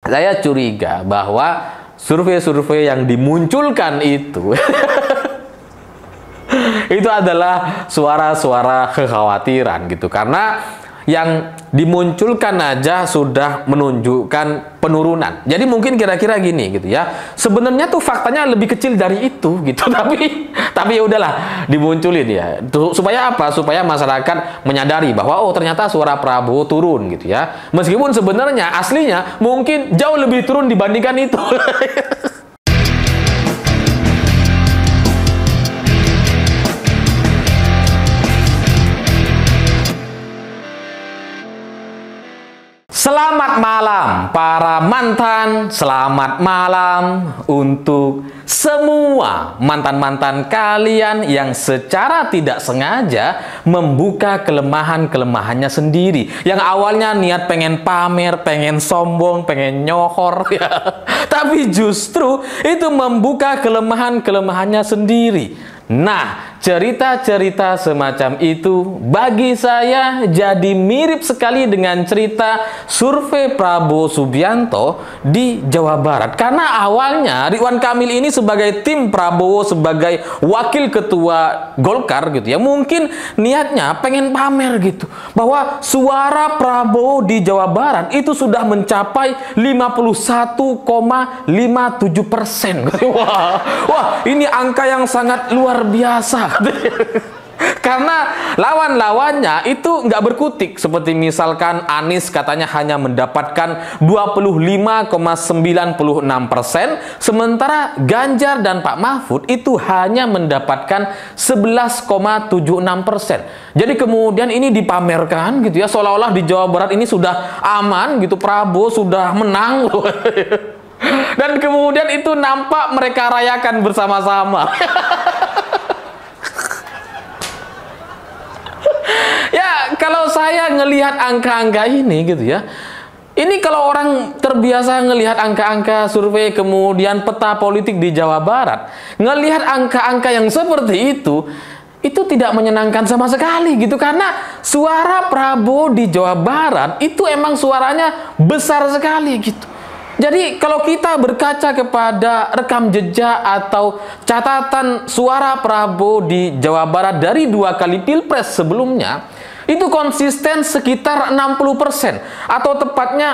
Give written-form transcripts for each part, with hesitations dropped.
Saya curiga bahwa survei-survei yang dimunculkan itu itu adalah suara-suara kekhawatiran gitu, karena yang dimunculkan aja sudah menunjukkan penurunan. Jadi mungkin kira-kira gini gitu ya. Sebenarnya tuh faktanya lebih kecil dari itu gitu. Tapi ya udahlah, dimunculin ya. Supaya apa? Supaya masyarakat menyadari bahwa oh ternyata suara Prabowo turun gitu ya. Meskipun sebenarnya aslinya mungkin jauh lebih turun dibandingkan itu. Selamat malam para mantan, selamat malam untuk semua mantan-mantan kalian yang secara tidak sengaja membuka kelemahan-kelemahannya sendiri. Yang awalnya niat pengen pamer, pengen sombong, pengen nyohor ya. Tapi justru itu membuka kelemahan-kelemahannya sendiri. Nah, cerita-cerita semacam itu bagi saya jadi mirip sekali dengan cerita survei Prabowo Subianto di Jawa Barat. Karena awalnya Ridwan Kamil ini sebagai tim Prabowo, sebagai wakil ketua Golkar gitu ya, mungkin niatnya pengen pamer gitu, bahwa suara Prabowo di Jawa Barat itu sudah mencapai 51,57%. Wah, ini angka yang sangat luar biasa. Karena lawan-lawannya itu nggak berkutik, seperti misalkan Anies katanya hanya mendapatkan 25,96%, sementara Ganjar dan Pak Mahfud itu hanya mendapatkan 11,76%. Jadi kemudian ini dipamerkan gitu ya, seolah-olah di Jawa Barat ini sudah aman gitu, Prabowo sudah menang. Dan kemudian itu nampak mereka rayakan bersama-sama. Ya, kalau saya ngelihat angka-angka ini gitu ya, ini kalau orang terbiasa ngelihat angka-angka survei kemudian peta politik di Jawa Barat, ngelihat angka-angka yang seperti itu tidak menyenangkan sama sekali gitu, karena suara Prabowo di Jawa Barat itu emang suaranya besar sekali gitu. Jadi kalau kita berkaca kepada rekam jejak atau catatan suara Prabowo di Jawa Barat dari 2 kali Pilpres sebelumnya, itu konsisten sekitar 60%, atau tepatnya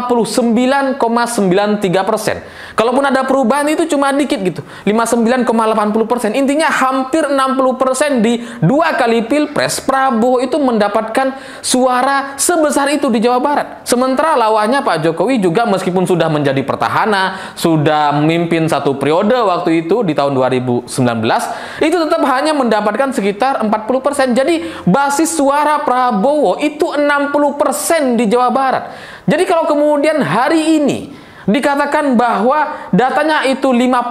59,93%. Kalaupun ada perubahan itu cuma dikit gitu, 59,80%. Intinya hampir 60% di 2 kali Pilpres, Prabowo itu mendapatkan suara sebesar itu di Jawa Barat. Sementara lawannya Pak Jokowi juga meskipun sudah menjadi petahana, sudah memimpin 1 periode waktu itu di tahun 2019, itu tetap hanya mendapatkan sekitar 40%. Jadi basis suara Prabowo itu 60% di Jawa Barat. Jadi kalau kemudian hari ini dikatakan bahwa datanya itu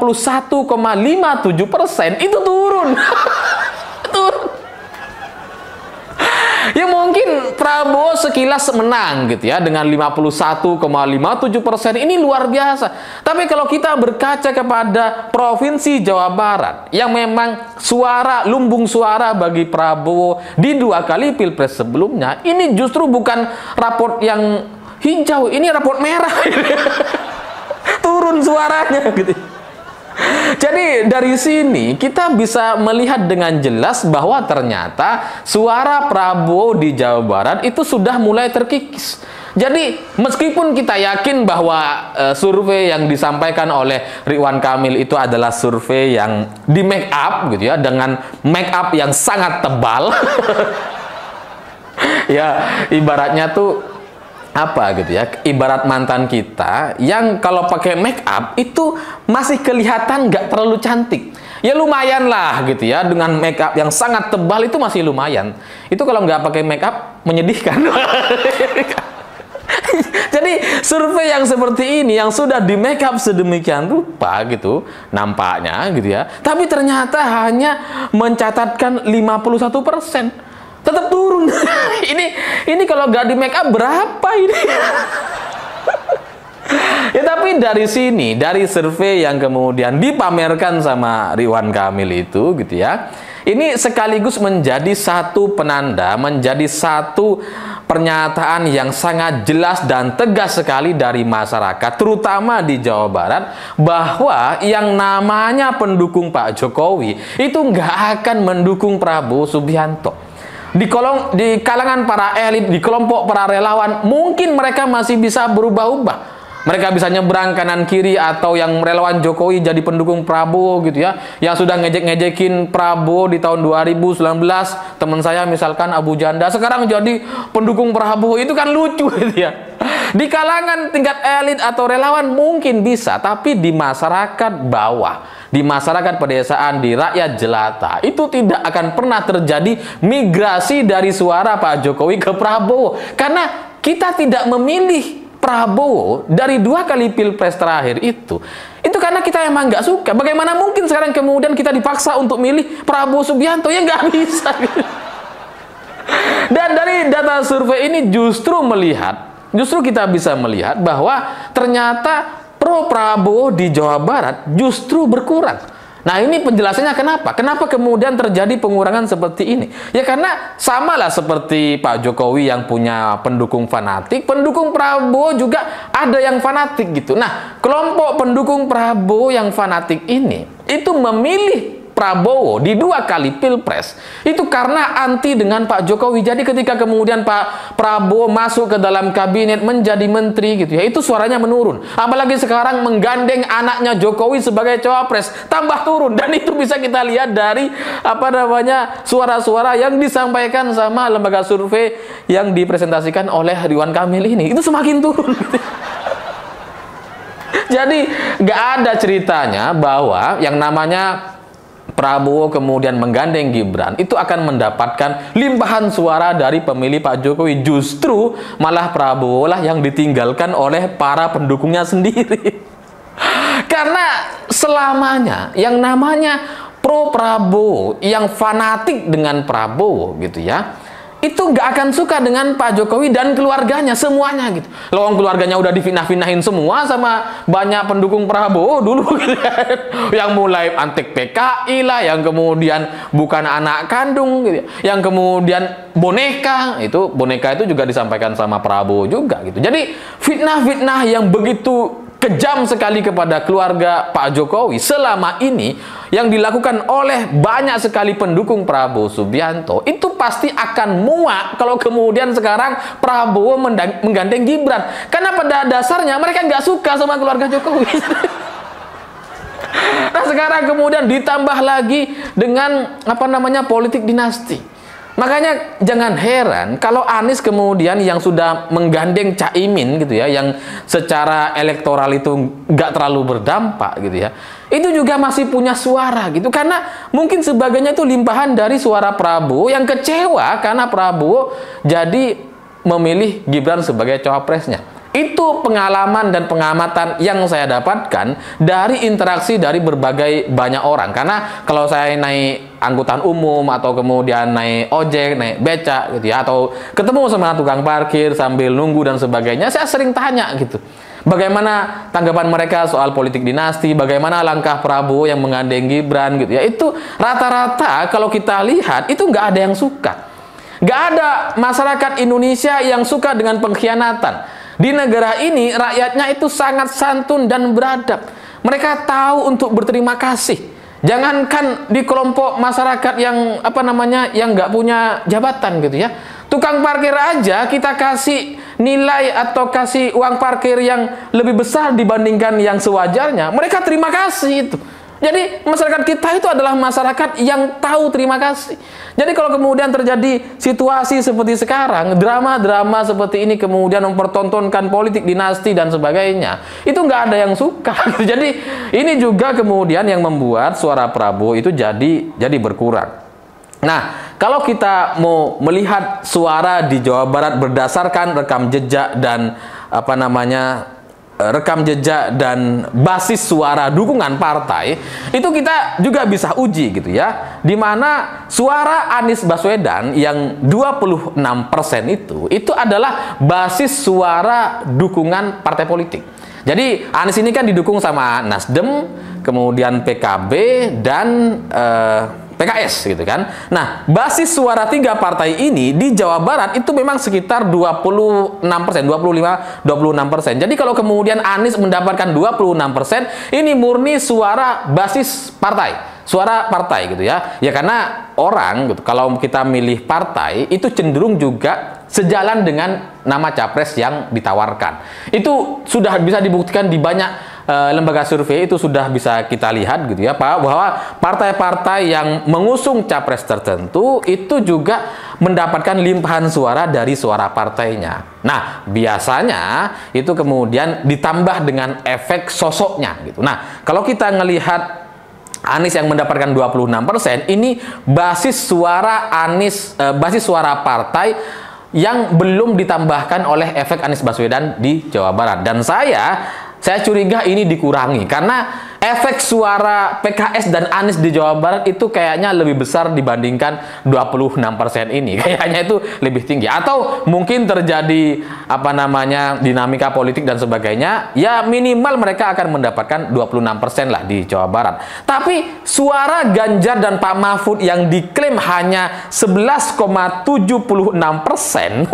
51,57%, itu turun. Turun. Ya mungkin Prabowo sekilas menang gitu ya dengan 51,57%, ini luar biasa. Tapi kalau kita berkaca kepada Provinsi Jawa Barat yang memang lumbung suara bagi Prabowo di 2 kali Pilpres sebelumnya, ini justru bukan raport yang hijau, ini raport merah. Turun suaranya gitu. Jadi dari sini kita bisa melihat dengan jelas bahwa ternyata suara Prabowo di Jawa Barat itu sudah mulai terkikis. Jadi meskipun kita yakin bahwa survei yang disampaikan oleh Ridwan Kamil itu adalah survei yang di make up gitu ya, dengan make up yang sangat tebal. Ya ibaratnya tuh apa gitu ya, ibarat mantan kita yang kalau pakai make up itu masih kelihatan nggak terlalu cantik. Ya lumayan lah gitu ya, dengan make up yang sangat tebal itu masih lumayan. Itu kalau nggak pakai make up menyedihkan. Jadi survei yang seperti ini yang sudah di make up sedemikian rupa gitu nampaknya gitu ya, tapi ternyata hanya mencatatkan 51%. Tetap turun. Ini kalau nggak di make up berapa ini? Ya tapi dari sini, dari survei yang kemudian dipamerkan sama Ridwan Kamil itu gitu ya, ini sekaligus menjadi satu penanda, menjadi satu pernyataan yang sangat jelas dan tegas sekali dari masyarakat, terutama di Jawa Barat, bahwa yang namanya pendukung Pak Jokowi itu nggak akan mendukung Prabowo Subianto. Di kalangan para elit, di kelompok para relawan, mungkin mereka masih bisa berubah-ubah. Mereka bisa nyebrang kanan kiri, atau yang relawan Jokowi jadi pendukung Prabowo gitu ya, yang sudah ngejek-ngejekin Prabowo di tahun 2019, teman saya misalkan Abu Janda sekarang jadi pendukung Prabowo, itu kan lucu gitu ya. Di kalangan tingkat elit atau relawan mungkin bisa, tapi di masyarakat bawah, di masyarakat pedesaan, di rakyat jelata, itu tidak akan pernah terjadi migrasi dari suara Pak Jokowi ke Prabowo, karena kita tidak memilih Prabowo dari 2 kali pilpres terakhir itu karena kita emang nggak suka. Bagaimana mungkin sekarang kemudian kita dipaksa untuk milih Prabowo Subianto? Ya nggak bisa. Dan dari data survei ini justru kita bisa melihat bahwa ternyata pro Prabowo di Jawa Barat justru berkurang. Nah, ini penjelasannya kenapa? Kenapa kemudian terjadi pengurangan seperti ini? Ya karena samalah seperti Pak Jokowi yang punya pendukung fanatik, pendukung Prabowo juga ada yang fanatik gitu. Nah, kelompok pendukung Prabowo yang fanatik ini itu memilih Prabowo di 2 kali pilpres itu karena anti dengan Pak Jokowi. Jadi ketika kemudian Pak Prabowo masuk ke dalam kabinet menjadi menteri gitu ya, itu suaranya menurun. Apalagi sekarang menggandeng anaknya Jokowi sebagai cawapres, tambah turun. Dan itu bisa kita lihat dari suara-suara yang disampaikan sama lembaga survei yang dipresentasikan oleh Ridwan Kamil ini, itu semakin turun gitu. Jadi nggak ada ceritanya bahwa yang namanya Prabowo kemudian menggandeng Gibran itu akan mendapatkan limpahan suara dari pemilih Pak Jokowi. Justru malah Prabowo lah yang ditinggalkan oleh para pendukungnya sendiri. Karena selamanya yang namanya pro Prabowo, yang fanatik dengan Prabowo gitu ya, itu nggak akan suka dengan Pak Jokowi dan keluarganya, semuanya gitu. Lawang keluarganya udah difitnah-fitnahin semua sama banyak pendukung Prabowo dulu gitu kan. Yang mulai antek PKI lah, yang kemudian bukan anak kandung gitu. Yang kemudian boneka itu juga disampaikan sama Prabowo juga gitu. Jadi fitnah-fitnah yang begitu kejam sekali kepada keluarga Pak Jokowi selama ini yang dilakukan oleh banyak sekali pendukung Prabowo Subianto, itu pasti akan muak kalau kemudian sekarang Prabowo menggandeng Gibran, karena pada dasarnya mereka nggak suka sama keluarga Jokowi. Nah, sekarang kemudian ditambah lagi dengan politik dinasti. Makanya jangan heran kalau Anies kemudian yang sudah menggandeng Caimin gitu ya, yang secara elektoral itu nggak terlalu berdampak gitu ya, itu juga masih punya suara gitu, karena mungkin sebagainya itu limpahan dari suara Prabowo yang kecewa karena Prabowo jadi memilih Gibran sebagai cawapresnya. Itu pengalaman dan pengamatan yang saya dapatkan dari interaksi dari berbagai banyak orang. Karena kalau saya naik angkutan umum atau kemudian naik ojek, naik becak gitu ya, atau ketemu sama tukang parkir sambil nunggu dan sebagainya, saya sering tanya gitu, bagaimana tanggapan mereka soal politik dinasti, bagaimana langkah Prabowo yang menggandeng Gibran gitu ya. Itu rata-rata kalau kita lihat itu nggak ada yang suka. Nggak ada masyarakat Indonesia yang suka dengan pengkhianatan. Di negara ini rakyatnya itu sangat santun dan beradab. Mereka tahu untuk berterima kasih. Jangankan di kelompok masyarakat yang yang nggak punya jabatan gitu ya. Tukang parkir aja kita kasih nilai atau kasih uang parkir yang lebih besar dibandingkan yang sewajarnya, mereka terima kasih itu. Jadi masyarakat kita itu adalah masyarakat yang tahu terima kasih. Jadi kalau kemudian terjadi situasi seperti sekarang, drama-drama seperti ini kemudian mempertontonkan politik dinasti dan sebagainya, itu nggak ada yang suka. Jadi ini juga kemudian yang membuat suara Prabowo itu jadi berkurang. Nah, kalau kita mau melihat suara di Jawa Barat berdasarkan rekam jejak dan rekam jejak dan basis suara dukungan partai, itu kita juga bisa uji gitu ya, di mana suara Anies Baswedan yang 26% itu adalah basis suara dukungan partai politik. Jadi Anies ini kan didukung sama Nasdem, kemudian PKB dan PKS gitu kan. Nah, basis suara 3 partai ini di Jawa Barat itu memang sekitar 26%, 26%. Jadi kalau kemudian Anies mendapatkan 26%, ini murni suara basis partai. Suara partai gitu ya. Ya karena orang gitu, kalau kita milih partai itu cenderung juga sejalan dengan nama capres yang ditawarkan. Itu sudah bisa dibuktikan di banyak lembaga survei, itu sudah bisa kita lihat gitu ya Pak, bahwa partai-partai yang mengusung capres tertentu itu juga mendapatkan limpahan suara dari suara partainya. Nah, biasanya itu kemudian ditambah dengan efek sosoknya gitu. Nah, kalau kita ngelihat Anies yang mendapatkan 26%, ini basis suara Anies, basis suara partai yang belum ditambahkan oleh efek Anies Baswedan di Jawa Barat. Dan saya curiga ini dikurangi karena efek suara PKS dan Anies di Jawa Barat itu kayaknya lebih besar dibandingkan 26% ini. Kayaknya itu lebih tinggi. Atau mungkin terjadi apa namanya dinamika politik dan sebagainya. Ya minimal mereka akan mendapatkan 26% lah di Jawa Barat. Tapi suara Ganjar dan Pak Mahfud yang diklaim hanya 11,76%.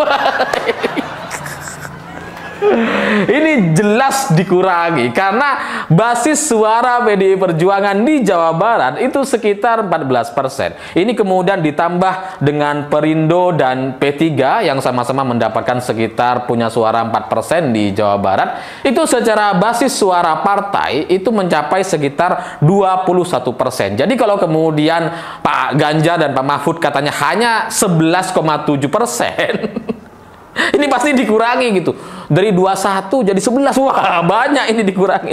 Ini jelas dikurangi karena basis suara PDI Perjuangan di Jawa Barat itu sekitar 14%. Ini kemudian ditambah dengan Perindo dan P3 yang sama-sama mendapatkan sekitar punya suara 4% di Jawa Barat. Itu secara basis suara partai itu mencapai sekitar 21%. Jadi kalau kemudian Pak Ganjar dan Pak Mahfud katanya hanya 11,7%. Ini pasti dikurangi gitu. Dari 21 jadi 11. Wah, banyak ini dikurangi.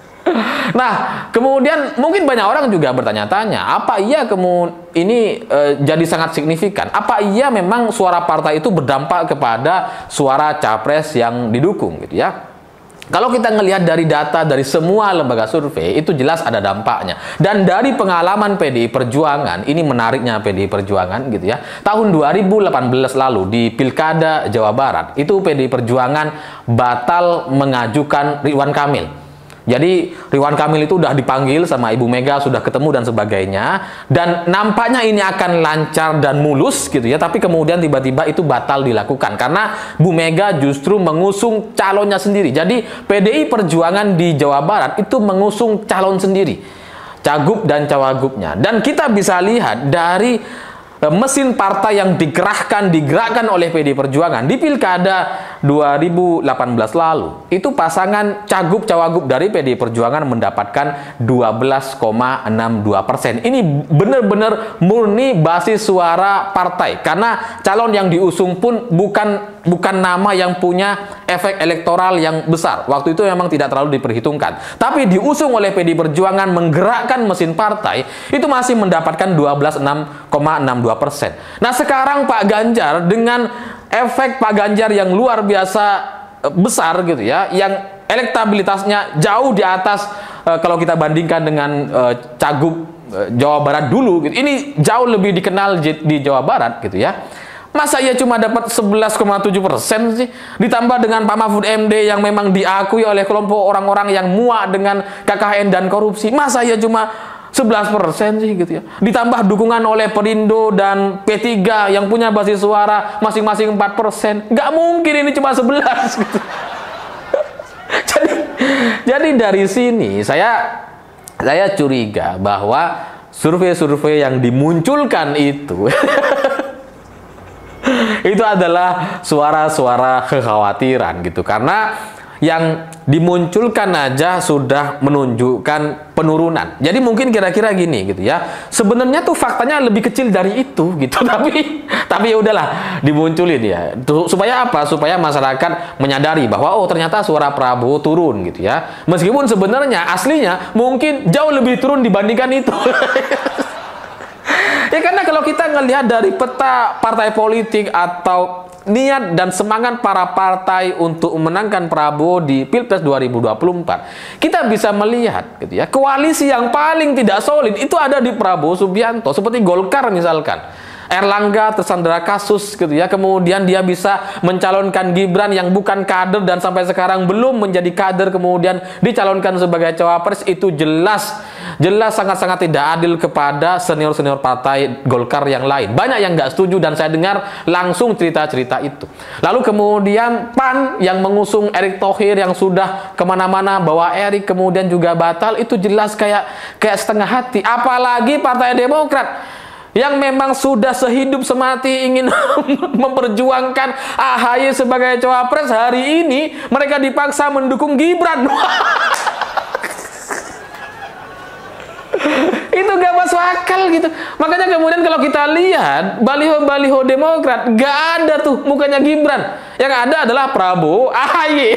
Nah, kemudian mungkin banyak orang juga bertanya-tanya, apa iya ini jadi sangat signifikan? Apa iya memang suara partai itu berdampak kepada suara capres yang didukung gitu ya? Kalau kita ngelihat dari data dari semua lembaga survei, itu jelas ada dampaknya. Dan dari pengalaman PDI Perjuangan, ini menariknya PDI Perjuangan gitu ya. Tahun 2018 lalu di Pilkada Jawa Barat, itu PDI Perjuangan batal mengajukan Ridwan Kamil. Jadi Ridwan Kamil itu udah dipanggil sama Ibu Mega, sudah ketemu dan sebagainya. Dan nampaknya ini akan lancar dan mulus gitu ya. Tapi kemudian tiba-tiba itu batal dilakukan. Karena Bu Mega justru mengusung calonnya sendiri. Jadi PDI Perjuangan di Jawa Barat itu mengusung calon sendiri. Cagup dan cawagupnya. Dan kita bisa lihat dari mesin partai yang digerakkan oleh PDI Perjuangan di Pilkada 2018 lalu, itu pasangan cagup cawagup dari PDI Perjuangan mendapatkan 12,62%. Ini benar-benar murni basis suara partai karena calon yang diusung pun bukan nama yang punya efek elektoral yang besar. Waktu itu memang tidak terlalu diperhitungkan. Tapi diusung oleh PDI Perjuangan menggerakkan mesin partai itu masih mendapatkan 12,62%. Nah sekarang Pak Ganjar dengan efek Pak Ganjar yang luar biasa besar gitu ya, yang elektabilitasnya jauh di atas kalau kita bandingkan dengan cagup Jawa Barat dulu gitu. Ini jauh lebih dikenal di Jawa Barat gitu ya. Masa ia cuma dapat 11,7% sih? Ditambah dengan Pak Mahfud MD yang memang diakui oleh kelompok orang-orang yang muak dengan KKN dan korupsi. Masa ia cuma 11% sih gitu ya? Ditambah dukungan oleh Perindo dan P3 yang punya basis suara masing-masing 4%. Nggak mungkin ini cuma 11 gitu. Jadi dari sini saya curiga bahwa survei-survei yang dimunculkan itu itu adalah suara-suara kekhawatiran gitu, karena yang dimunculkan aja sudah menunjukkan penurunan. Jadi mungkin kira-kira gini gitu ya. Sebenarnya tuh faktanya lebih kecil dari itu gitu. Tapi ya udahlah dimunculin ya. Supaya apa? Supaya masyarakat menyadari bahwa oh ternyata suara Prabowo turun gitu ya. Meskipun sebenarnya aslinya mungkin jauh lebih turun dibandingkan itu. Ya karena kalau kita ngelihat dari peta partai politik atau niat dan semangat para partai untuk memenangkan Prabowo di Pilpres 2024, kita bisa melihat gitu ya, koalisi yang paling tidak solid itu ada di Prabowo Subianto, seperti Golkar misalkan. Erlangga tersandera kasus gitu ya, kemudian dia bisa mencalonkan Gibran yang bukan kader dan sampai sekarang belum menjadi kader, kemudian dicalonkan sebagai cawapres. Itu jelas jelas sangat-sangat tidak adil kepada senior-senior partai Golkar yang lain. Banyak yang nggak setuju dan saya dengar langsung cerita-cerita itu. Lalu kemudian PAN yang mengusung Erick Thohir yang sudah kemana-mana bawa Erick kemudian juga batal, itu jelas kayak setengah hati. Apalagi Partai Demokrat yang memang sudah sehidup semati ingin memperjuangkan AHY sebagai cawapres, hari ini mereka dipaksa mendukung Gibran. Itu gak masuk akal gitu. Makanya kemudian kalau kita lihat baliho-baliho Demokrat, gak ada tuh mukanya Gibran. Yang ada adalah Prabowo, AHY.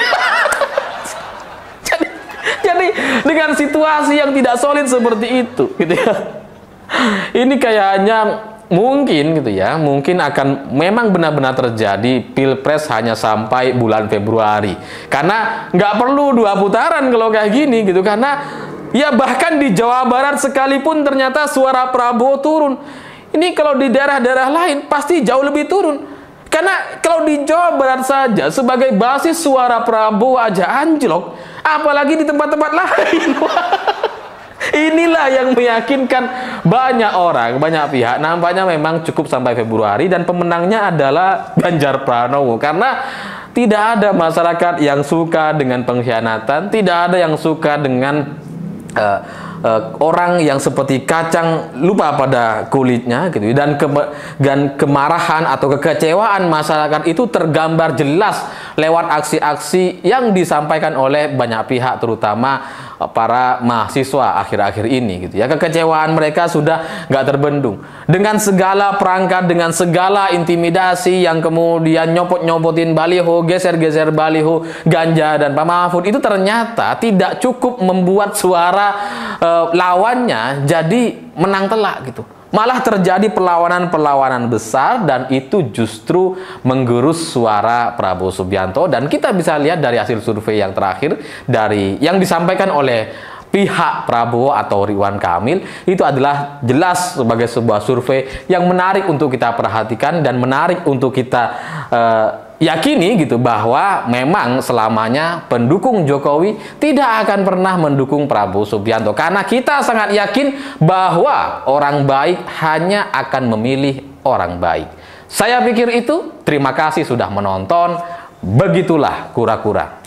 Jadi dengan situasi yang tidak solid seperti itu gitu ya, ini kayaknya mungkin gitu ya, mungkin akan memang benar-benar terjadi pilpres hanya sampai bulan Februari. Karena nggak perlu 2 putaran kalau kayak gini gitu, karena ya bahkan di Jawa Barat sekalipun ternyata suara Prabowo turun. Ini kalau di daerah-daerah lain pasti jauh lebih turun. Karena kalau di Jawa Barat saja sebagai basis suara Prabowo aja anjlok, apalagi di tempat-tempat lain. Inilah yang meyakinkan banyak orang, banyak pihak. Nampaknya memang cukup sampai Februari dan pemenangnya adalah Ganjar Pranowo. Karena tidak ada masyarakat yang suka dengan pengkhianatan, tidak ada yang suka dengan orang yang seperti kacang lupa pada kulitnya gitu. Dan kemarahan atau kekecewaan masyarakat itu tergambar jelas lewat aksi-aksi yang disampaikan oleh banyak pihak, terutama para mahasiswa akhir-akhir ini gitu ya. Kekecewaan mereka sudah nggak terbendung dengan segala perangkat, dengan segala intimidasi yang kemudian nyopot-nyopotin baliho, geser-geser baliho Ganjar dan Pak Mahfud, itu ternyata tidak cukup membuat suara lawannya jadi menang telak gitu. Malah terjadi perlawanan-perlawanan besar dan itu justru menggerus suara Prabowo Subianto. Dan kita bisa lihat dari hasil survei yang terakhir dari yang disampaikan oleh pihak Prabowo atau Ridwan Kamil, itu adalah jelas sebagai sebuah survei yang menarik untuk kita perhatikan dan menarik untuk kita yakini gitu, bahwa memang selamanya pendukung Jokowi tidak akan pernah mendukung Prabowo Subianto, karena kita sangat yakin bahwa orang baik hanya akan memilih orang baik. Saya pikir itu. Terima kasih sudah menonton. Begitulah kura-kura.